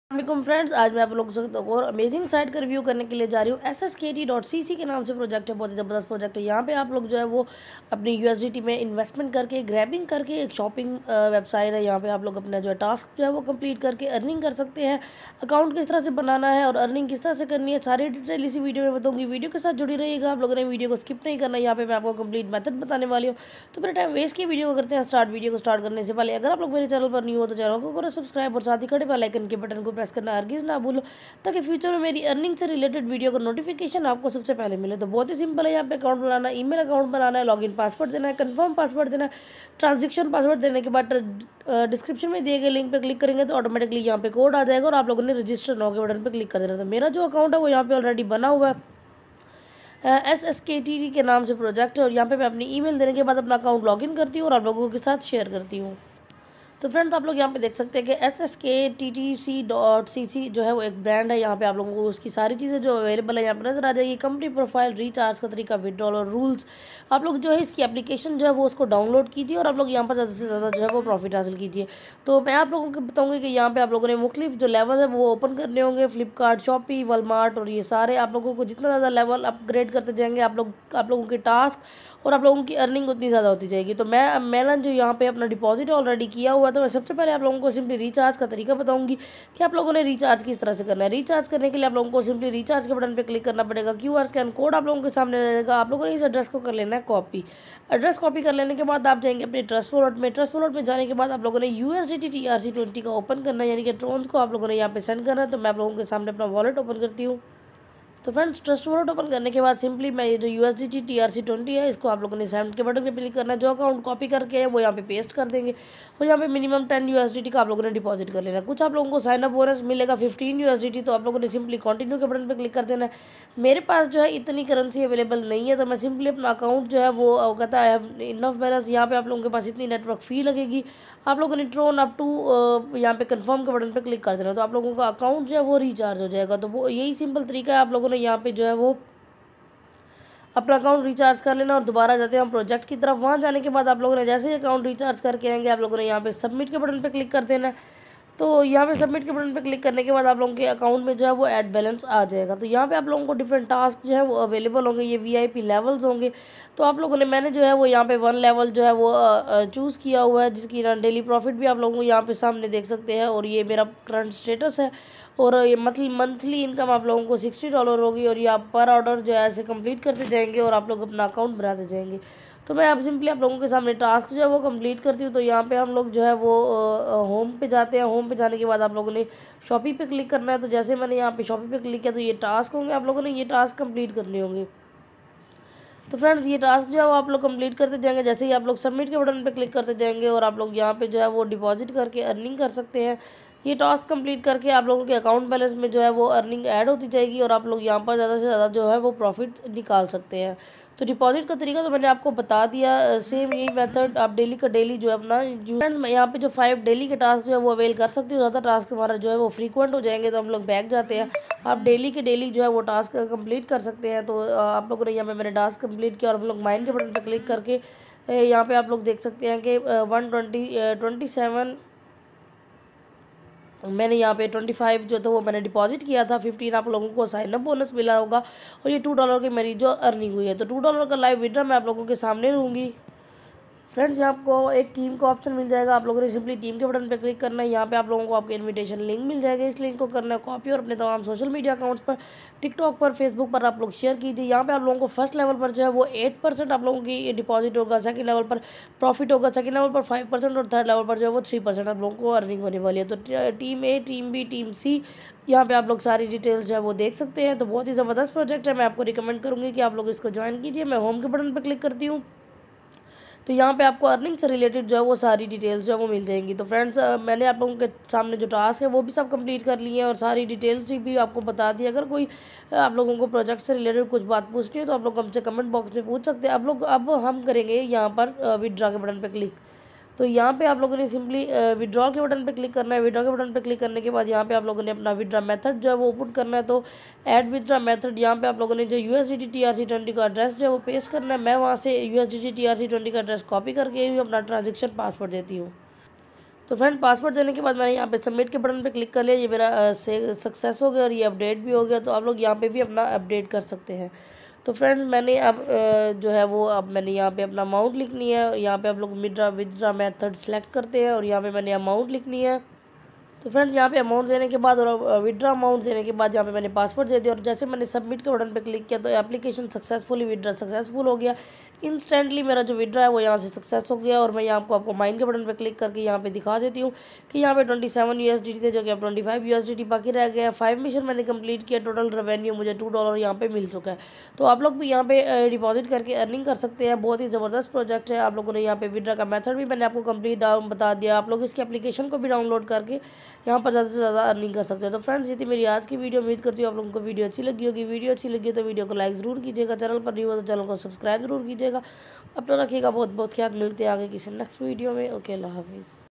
वालेकुम फ्रेंड्स, आज मैं आप लोगों के साथ एक और अमेजिंग साइट का रिव्यू करने के लिए जा रही हूँ। SSKT.cc के नाम से प्रोजेक्ट है, बहुत ही ज़बरदस्त प्रोजेक्ट है। यहाँ पे आप लोग जो है वो अपनी USDT में इन्वेस्टमेंट करके ग्रैबिंग करके एक शॉपिंग वेबसाइट है। यहाँ पे आप लोग अपना जो है टास्क जो है वो कंप्लीट करके अर्निंग कर सकते हैं। अकाउंट किस तरह से बनाना है और अर्निंग किस तरह से करनी है, सारी डिटेल इसी वीडियो में बताऊँगी। वीडियो के साथ जुड़ी रहिएगा, आप लोगों ने वीडियो को स्किप नहीं करना। यहाँ पे मैं आपको कंप्लीट मेथड बताने वाली हूँ। तो मेरा टाइम वेस्ट की वीडियो को करते हैं स्टार्ट। वीडियो को स्टार्ट करने से पहले अगर आप लोग मेरे चैनल पर न्यू हो तो चैनल को करो सब्सक्राइब और साथ ही खड़े बेल आइकन के बटन को प्रेस करना हरगिज़ ना भूलो, ताकि फ्यूचर में मेरी अर्निंग से रिलेटेड वीडियो का नोटिफिकेशन आपको सबसे पहले मिले। तो बहुत ही सिंपल है, यहाँ पे अकाउंट बनाना, ईमेल अकाउंट बनाना है, लॉगिन पासवर्ड देना है, कंफर्म पासवर्ड देना है। ट्रांजेक्शन पासवर्ड देने के बाद डिस्क्रिप्शन में दिए गए लिंक पे क्लिक करेंगे तो ऑटोमेटिकली यहाँ पे कोड आ जाएगा और आप लोगों ने रजिस्टर नाउ के बटन पे क्लिक कर देना। तो मेरा जो अकाउंट है वो यहाँ पे ऑलरेडी बना हुआ है, SSKT के नाम से प्रोजेक्ट है। और यहाँ पे मैं अपनी ईमेल देने के बाद अपना अकाउंट लॉगिन करती हूँ और आप लोगों के साथ शेयर करती हूँ। तो फ्रेंड्स, आप लोग यहाँ पे देख सकते हैं कि SSKTTC.cc जो है वो एक ब्रांड है। यहाँ पे आप लोगों को उसकी सारी चीज़ें जो अवेलेबल है यहाँ पे नजर आ जाएगी। कंपनी प्रोफाइल, रिचार्ज का तरीका, विड्रॉल और रूल्स। आप लोग जो है इसकी एप्लीकेशन जो है वो उसको डाउनलोड कीजिए और आप लोग यहाँ पर ज़्यादा से ज़्यादा जो है वो प्रॉफिट हासिल कीजिए। तो मैं आप लोगों को बताऊँगी कि यहाँ पे आप लोगों ने मुख्तलिफ जो लेवल है वो ओपन करने होंगे। फ्लिपकार्ट, शॉपी, वॉलमार्ट और ये सारे आप लोगों को जितना ज़्यादा लेवल अपग्रेड करते जाएंगे आप लोगों के टास्क और आप लोगों की अर्निंग उतनी ज़्यादा होती जाएगी। तो मैंने जो यहाँ पे अपना डिपॉजिट ऑलरेडी किया हुआ है, तो मैं सबसे पहले आप लोगों को सिंपली रिचार्ज का तरीका बताऊंगी कि आप लोगों ने रिचार्ज किस तरह से करना है। रिचार्ज करने के लिए आप लोगों को सिंपली रिचार्ज के बटन पे क्लिक करना पड़ेगा। QR स्कैन कोड आप लोगों के सामने रहेगा। आप लोगों ने इस एड्रेस को कर लेना है कॉपी। एड्रेस कॉपी कर लेने के बाद आप जाएंगे अपने ट्रस्ट वॉलेट में। ट्रस्ट वॉलेट में जाने के बाद आप लोगों ने USDT TRC20 का ओपन करना है, यानी कि ट्रोन्स को आप लोगों ने यहाँ पे सेंड करना है। तो मैं आप लोगों के सामने अपना वॉलेट ओपन करती हूँ। तो फ्रेंड्स, ट्रस्ट वॉलेट ओपन करने के बाद सिंपली मैं ये जो USDT TRC20 है इसको आप लोगों ने सेंड के बटन पे क्लिक करना है। जो अकाउंट कॉपी करके है वो यहाँ पे पेस्ट कर देंगे और यहाँ पे मिनिमम 10 USDT का आप लोगों ने डिपॉजिट कर लेना है। कुछ आप लोगों को साइन अप बोनस मिलेगा 15 USDT, तो आप लोगों ने सिंपली कंटिन्यू के बटन पे क्लिक कर देना है। मेरे पास जो है इतनी करेंसी अवेलेबल नहीं है, तो मैं सिंपली अपना अकाउंट जो है वो कहता है इनफ बैलेंस। यहाँ पे आप लोगों के पास इतनी नेटवर्क फ़ी लगेगी। आप लोगों ने ट्रोन अप टू यहाँ पे कंफर्म के बटन पे क्लिक कर देना, तो आप लोगों का अकाउंट जो है वो रिचार्ज हो जाएगा। तो वो यही सिंपल तरीका है, आप लोगों ने यहाँ पे जो है वो अपना अकाउंट रिचार्ज कर लेना। और दोबारा जाते हैं हम प्रोजेक्ट की तरफ। वहाँ जाने के बाद आप लोगों ने जैसे ही अकाउंट रिचार्ज करके आएंगे आप लोगों ने यहाँ पे सबमिट के बटन पे क्लिक कर देना है। तो यहाँ पे सबमिट के बटन पे क्लिक करने के बाद आप लोगों के अकाउंट में जो है वो ऐड बैलेंस आ जाएगा। तो यहाँ पे आप लोगों को डिफरेंट टास्क जो है वो अवेलेबल होंगे, ये VIP लेवल्स होंगे। तो आप लोगों ने मैंने जो है वो यहाँ पे 1 लेवल जो है वो चूज़ किया हुआ है, जिसकी ना डेली प्रॉफिट भी आप लोगों को यहाँ पे सामने देख सकते हैं। और ये मेरा करंट स्टेटस है और ये मंथली इनकम आप लोगों को $60 होगी। और ये आप पर ऑर्डर जो है ऐसे कंप्लीट करते जाएंगे और आप लोग अपना अकाउंट बनाते जाएंगे। तो मैं अब सिंपली आप लोगों के सामने टास्क जो है वो कंप्लीट करती हूँ। तो यहाँ पे हम लोग जो है वो होम पे जाते हैं। होम पे जाने के बाद आप लोगों ने शॉपी पे क्लिक करना है। तो जैसे मैंने यहाँ पे शॉपी पे क्लिक किया तो ये टास्क होंगे, आप लोगों ने ये टास्क कंप्लीट करने होंगे। तो फ्रेंड्स, ये टास्क जो है वो आप लोग कंप्लीट करते जाएंगे। जैसे ही आप लोग सबमिट के बटन पे क्लिक करते जाएंगे और आप लोग यहाँ पे जो है वो डिपॉजिट करके अर्निंग कर सकते हैं। ये टास्क कंप्लीट करके आप लोगों के अकाउंट बैलेंस में जो है वो अर्निंग ऐड होती जाएगी और आप लोग यहाँ पर ज़्यादा से ज़्यादा जो है वो प्रॉफिट निकाल सकते हैं। तो डिपॉजिट का तरीका तो मैंने आपको बता दिया। सेम यही मेथड आप डेली का डेली जो है अपना फ्रेंड्स, मैं यहाँ पे जो 5 डेली के टास्क जो है वो अवेल कर सकती हूँ। ज़्यादा टास्क हमारा जो है वो फ्रीक्वेंट हो जाएंगे तो हम लोग बैक जाते हैं। आप डेली के डेली जो है वो टास्क कंप्लीट कर सकते हैं। तो आप लोगों ने यहाँ पे मैंने टास्क कंप्लीट किया और हम लोग माइन के बटन पर क्लिक करके यहाँ पे आप लोग देख सकते हैं कि 127 मैंने यहाँ पे 25 जो था वो मैंने डिपॉजिट किया था। 15 आप लोगों को साइन अप बोनस मिला होगा और ये $2 की मेरी जो अर्निंग हुई है। तो $2 का लाइव विड्रॉ मैं आप लोगों के सामने लूँगी। फ्रेंड्स, यहाँ आपको एक टीम का ऑप्शन मिल जाएगा। आप लोगों ने सिंपली टीम के बटन पे क्लिक करना है। यहाँ पे आप लोगों को आपके इनविटेशन लिंक मिल जाएगा। इस लिंक को करना है कॉपी और अपने तमाम सोशल मीडिया अकाउंट्स पर, टिकटॉक पर, फेसबुक पर आप लोग शेयर कीजिए। यहाँ पे आप लोगों को फर्स्ट लेवल पर जो है वो 8% आप लोगों की डिपॉजिट होगा, सेकंड लेवल पर प्रॉफिट होगा, सेकंड लेवल पर 5% और थर्ड लेवल पर जो है वो 3% आप लोगों को अर्निंग होने वाली है। तो team A, team B, team C, यहाँ पे आप लोग सारी डिटेल्स जो है वो देख सकते हैं। तो बहुत ही ज़बरदस्त प्रोजेक्ट है, मैं आपको रिकमेंड करूँगी कि आप लोग इसको ज्वाइन कीजिए। मैं होम के बटन पर क्लिक करती हूँ तो यहाँ पे आपको अर्निंग से रिलेटेड जो है वो सारी डिटेल्स जो है वो मिल जाएंगी। तो फ्रेंड्स, मैंने आप लोगों के सामने जो टास्क है वो भी सब कंप्लीट कर लिए हैं और सारी डिटेल्स भी आपको बता दी। अगर कोई आप लोगों को प्रोजेक्ट से रिलेटेड कुछ बात पूछनी है तो आप लोग हमसे कमेंट बॉक्स में पूछ सकते हैं। आप लोग अब हम करेंगे यहाँ पर विड्रॉ के बटन पर क्लिक। तो यहाँ पे आप लोगों ने सिंपली विड्रॉ के बटन पे क्लिक करना है। विड्रॉ के बटन पे क्लिक करने के बाद यहाँ पे आप लोगों ने अपना विड्रॉ मेथड जो है वो पुट करना है। तो ऐड विड्रॉ मेथड, यहाँ पे आप लोगों ने जो USDT TRC20 का एड्रेस जो है वो पेस्ट करना है। मैं वहाँ से USDT TRC20 का एड्रेस कॉपी करके अपना ट्रांजेक्शन पासवर्ड देती हूँ। तो फ्रेंड पासवर्ड देने के बाद मैंने यहाँ पे सबमिट के बटन पे क्लिक कर लिया। ये मेरा सक्सेस हो गया और ये अपडेट भी हो गया। तो आप लोग यहाँ पे भी अपना अपडेट कर सकते हैं। तो फ्रेंड मैंने अब जो है वो अब मैंने यहाँ पे अपना अमाउंट लिखनी है। यहाँ पे आप लोग विदड्रा मेथड सेलेक्ट करते हैं और यहाँ पे मैंने अमाउंट लिखनी है। तो फ्रेंड्स यहाँ पे अमाउंट देने के बाद और विड्रा अमाउंट देने के बाद यहाँ पे मैंने पासवर्ड दे दिया और जैसे मैंने सबमिट के बटन पे क्लिक किया तो एप्लीकेशन सक्सेसफुली विड्रा सक्सेसफुल हो गया। इंस्टेंटली मेरा जो विड्रा है वो यहाँ से सक्सेस हो गया। और मैं यहाँ आपको माइन के बटन पे क्लिक करके यहाँ पे दिखा देती हूँ कि यहाँ पे 27 USDT थे जो कि अब 25 USDT बाकी रह गया। 5 मिशन मैंने कंप्लीट किया। टोटल रेवेन्यू मुझे $2 यहाँ पे मिल चुका है। तो आप लोग भी यहाँ पे डिपॉजिट करके अर्निंग कर सकते हैं। बहुत ही ज़बरदस्त प्रोजेक्ट है। आप लोगों ने यहाँ पे विड्रा का मेथड भी मैंने आपको कंप्लीट बता दिया। आप लोग इसकी एप्लीकेशन को भी डाउनलोड करके यहाँ पर ज़्यादा से ज़्यादा अर्निंग कर सकते हैं। तो फ्रेंड्स ये थी मेरी आज की वीडियो। उम्मीद करती हूँ आप लोगों को वीडियो अच्छी लगी होगी। वीडियो अच्छी लगी तो वीडियो को लाइक ज़रूर कीजिएगा। चैनल पर नहीं हो तो चैनल को सब्सक्राइब जरूर कीजिएगा। अपना रखिएगा बहुत बहुत ख्याल। मिलते हैं आगे किसी नेक्स्ट वीडियो में। ओके, अल्लाह हाफिज़।